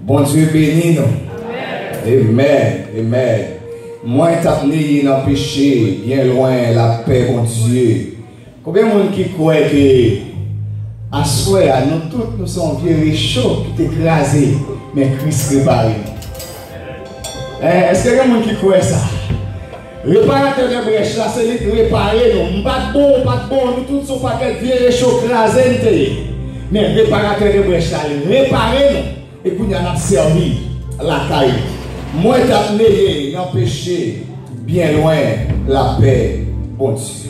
Bon Dieu béni nous. Amen. Amen. Moi, t'appeler dans le péché, bien loin la paix, mon Dieu. Combien de monde qui croit que à soi, nous tous nous sommes vieux et chauds qui t'écrasés, mais Christ réparé. Est-ce qu'il y a des gens qui croient ça? Réparateur de brèche là, c'est lui qui répare nous. Pas de bon, nous tous sommes pas vieux et chauds écrasés. Mais réparateur de brèche là, réparer nous. Et puis nous avons servi la caille. Moi, t'as né dans le péché, bien loin la paix, bon Dieu.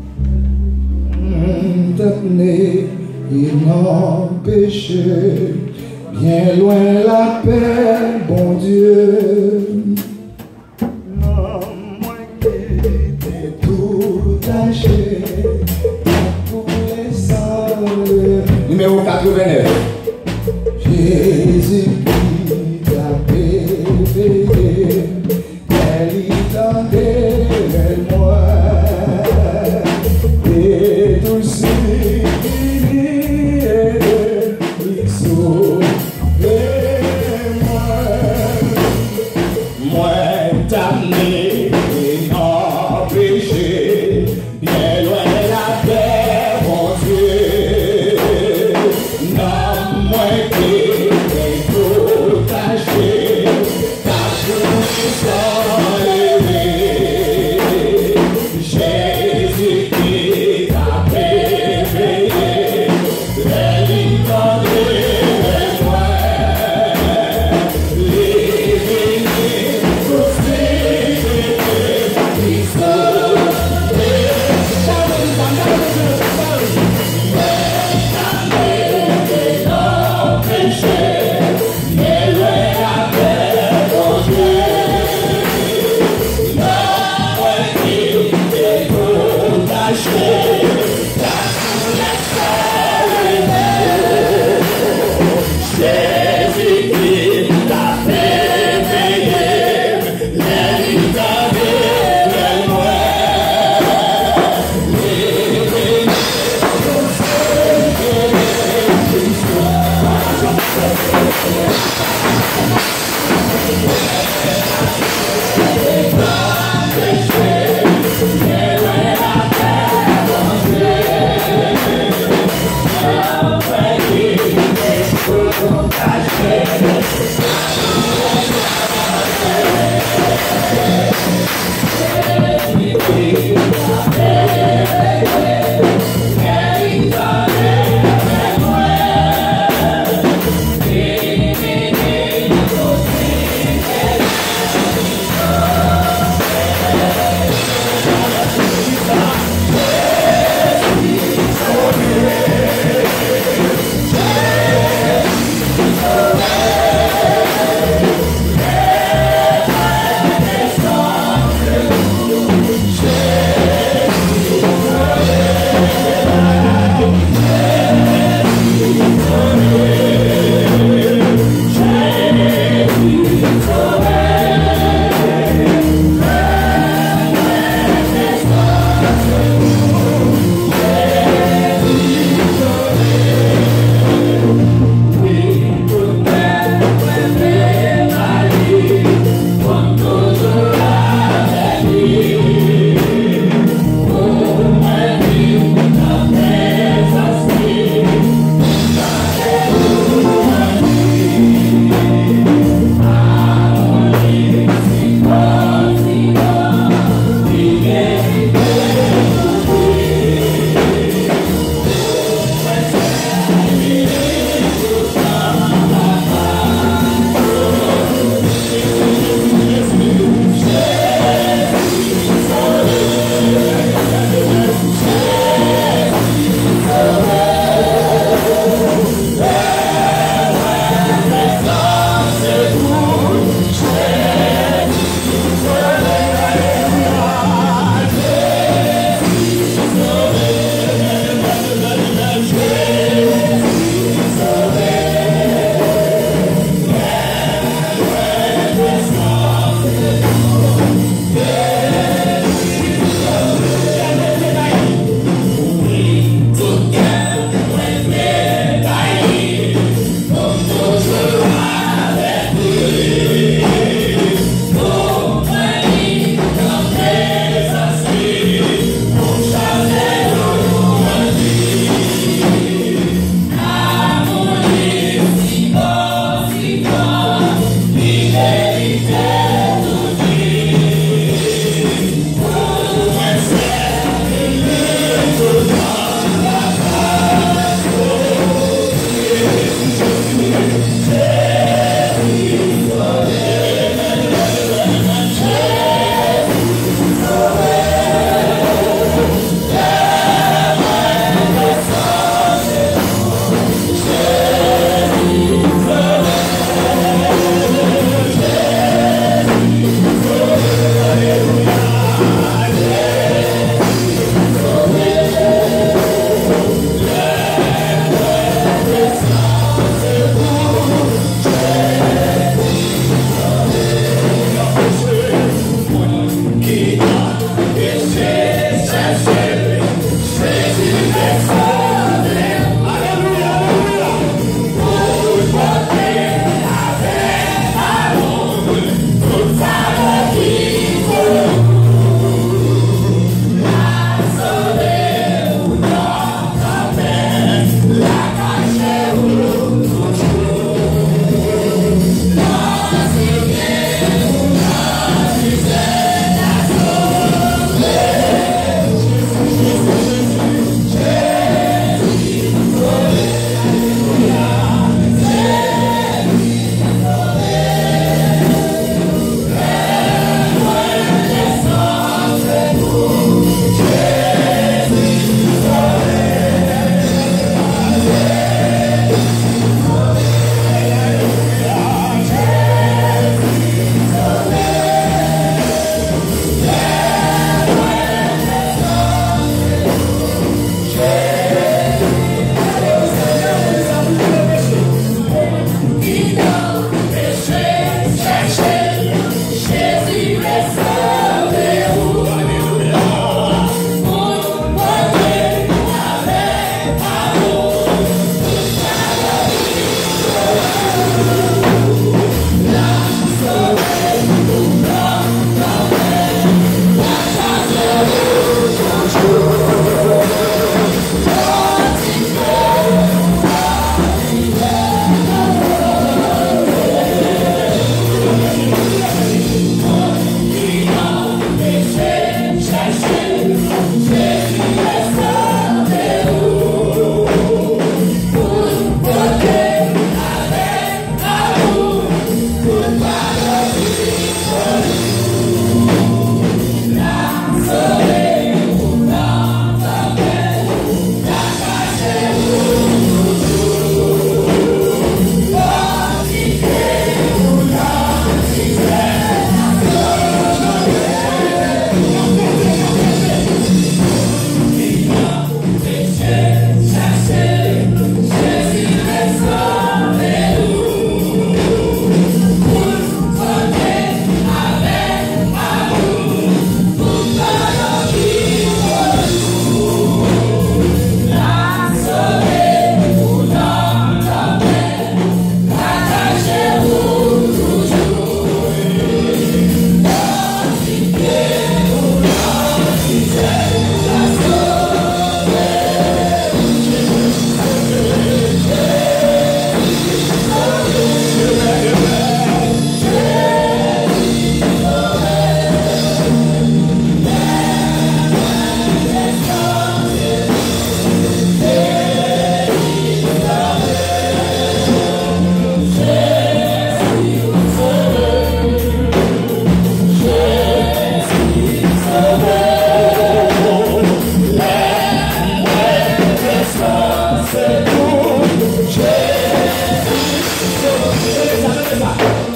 T'as né dans le péché, bien loin la paix, bon Dieu. Non, moi qui t'ai tout lâché, pour les salles. Numéro 89. Jésus. Elle entendait moi et tout ce qui il sauvait moi damné et empêché bien loin la paix mon Dieu non moi qui est tout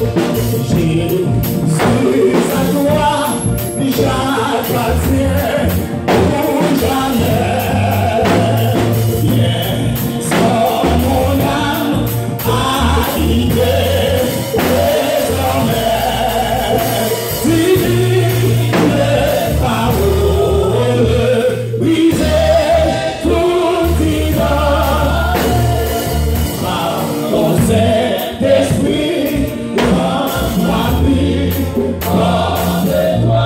Jésus, à toi, j'appartiens pour jamais. Viens, sans mon âme, habiter désormais. Divine parole, briser tout idole. Par ton Saint-Esprit, rends-moi plus comme de toi.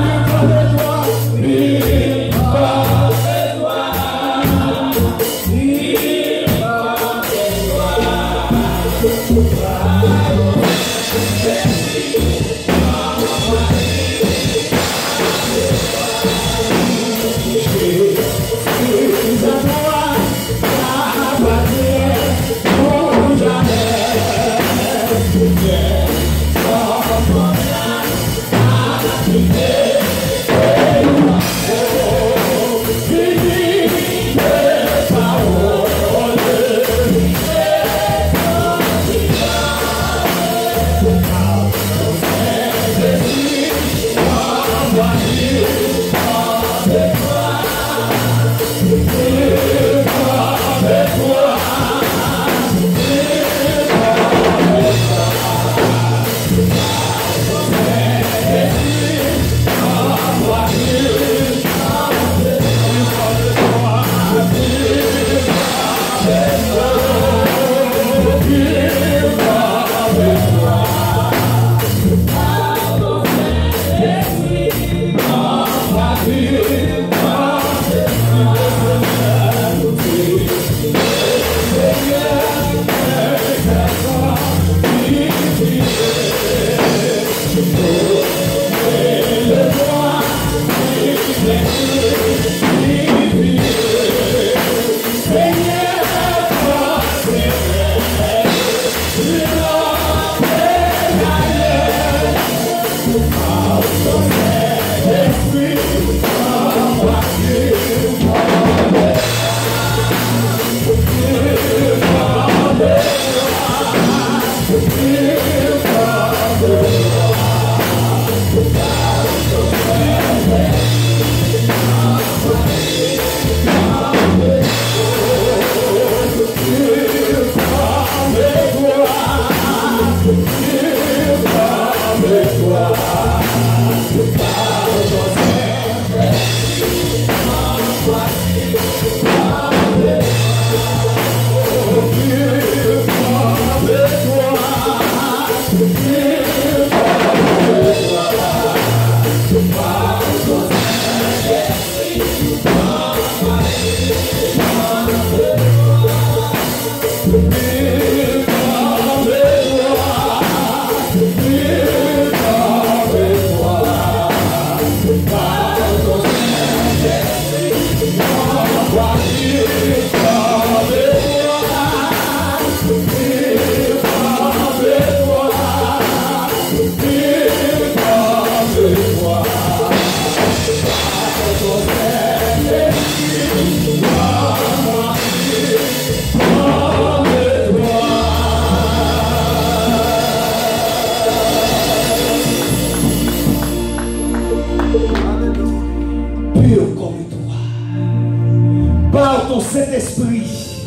Saint-Esprit,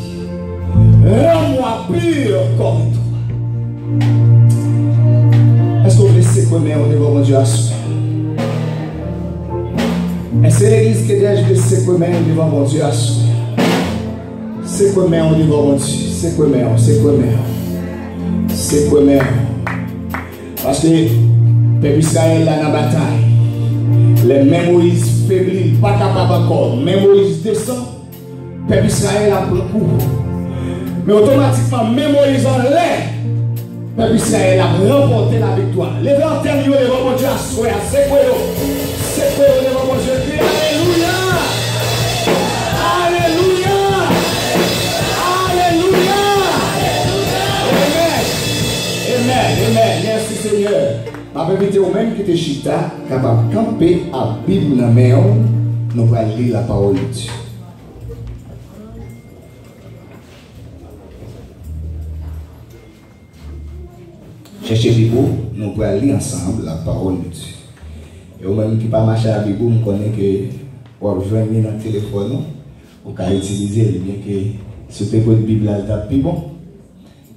rends-moi pur comme toi. Est-ce que vous laissez connaître devant mon Dieu à soi? Est-ce que l'église qui est je laisse connaître devant mon Dieu à soi? C'est connaître devant mon Dieu, c'est connaître, c'est connaître, c'est connaître. Parce que le peuple Israël là dans la bataille, les mêmes Moïse faiblit, pas capable encore, même Moïse descend. Le peuple Israël a pris le coup. Mais automatiquement, même Moïse en l'air, le peuple Israël a remporté la victoire. Les lanternes, les robots Dieu à soi, c'est quoi les robots Dieu. Alléluia! Alléluia! Alléluia! Amen! Amen! Merci Seigneur. Ma invité au même qui te chita, capable de camper à Bible dans la main, nous allons lire la parole de Dieu. chercher Bible, nous pouvons lire ensemble la parole de Dieu. Et au même qui pas marcher à Bible, on connaît que pour joindre dans le téléphone, on peut utiliser le bien que ce que votre Bible est plus bon.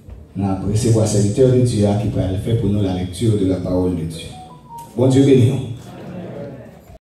Après, c'est pour serviteur de Dieu qui peut le faire pour nous la lecture de la parole de Dieu. Bon Dieu béni.